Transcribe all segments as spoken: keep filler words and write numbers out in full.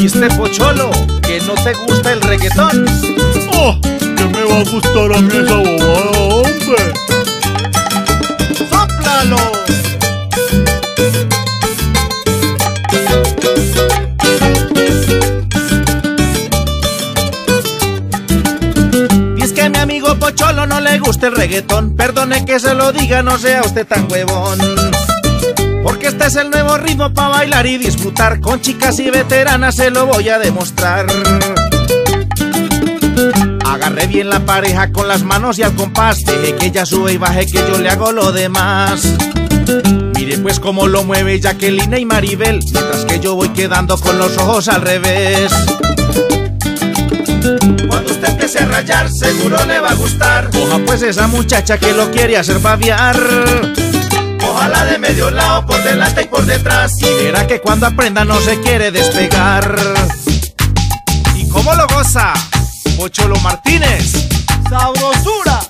¿Viste, Pocholo? ¿Que no te gusta el reggaetón? ¡Oh! ¿Qué me va a gustar a mí esa bobada, hombre? ¡Sóplalo! Y es que a mi amigo Pocholo no le gusta el reggaetón. Perdone que se lo diga, no sea usted tan huevón. Porque este es el nuevo ritmo para bailar y disfrutar. Con chicas y veteranas se lo voy a demostrar. Agarré bien la pareja con las manos y al compás. Deje que ella sube y baje, que yo le hago lo demás. Mire pues cómo lo mueve Jacqueline y Maribel, mientras que yo voy quedando con los ojos al revés. Cuando usted empiece a rayar, seguro le va a gustar. Coja pues esa muchacha que lo quiere hacer babear. Ojalá de medio lado, por delante y por detrás, y verá que cuando aprenda no se quiere despegar. ¿Y cómo lo goza? Pocholo Martínez. ¡Sabrosura!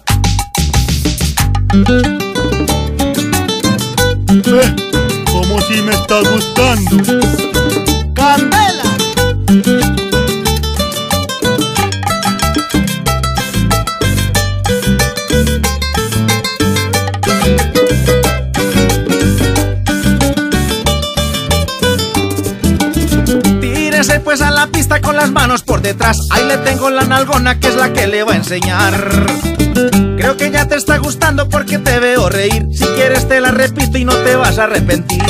Eh, ¿cómo si me está gustando? ¡Candela! Tírese pues a la pista con las manos por detrás. Ahí le tengo la nalgona que es la que le va a enseñar. Creo que ya te está gustando porque te veo reír. Si quieres te la repito y no te vas a arrepentir.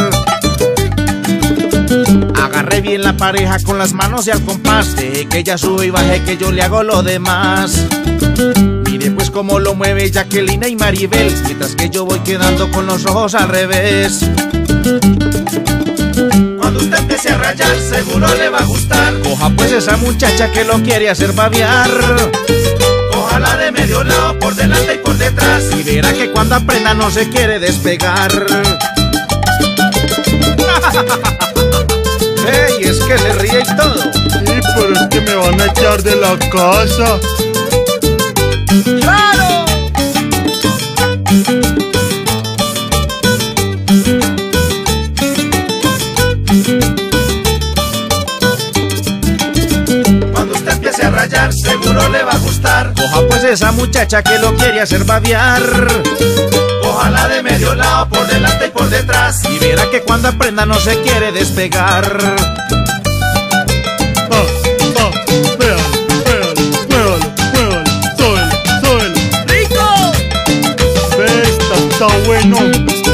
Agarré bien la pareja con las manos y al compás. Deje que ella sube y baje, que yo le hago lo demás. Mire pues cómo lo mueve Jacqueline y Maribel, mientras que yo voy quedando con los ojos al revés. Cuando usted empiece a rayar, seguro le va a gustar. Coja pues esa muchacha que lo quiere hacer babear. Ojalá de medio lado, por delante y por detrás, y verá que cuando aprenda no se quiere despegar. ¡Ey! Es que se ríe y todo. Sí, pero es que me van a echar de la casa. ¡Claro! Cuando usted empiece a rayar, seguro le va a gustar. Coja pues esa muchacha que lo quiere hacer babear. Ojalá de medio lado, por delante y por detrás, y verá que cuando aprenda no se quiere despegar. Ah, ah, véalo, véalo, muévalo, muévalo, sóbelo, sóbelo. ¡Rico! Ve, esta está bueno.